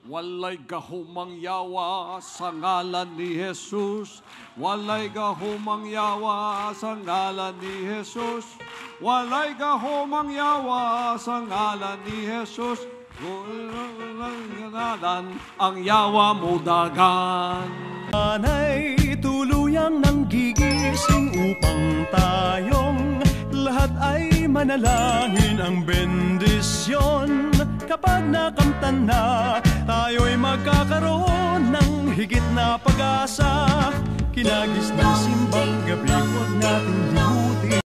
Walay gahumang yawa sa ngalan ni Jesus. Walay gahumang yawa sa ngalan ni Jesus. Walay gahumang yawa sa ngalan ni Jesus. Ang yawa mo dagan. Sana'y tuluyang nang gigising upang tayong lahat ay manalangin ang bendisyon. Kapag nakamtan na, tayo'y magkakaroon ng higit na pag-asa. Kinagis ng simbang gabi, huwag nating limutin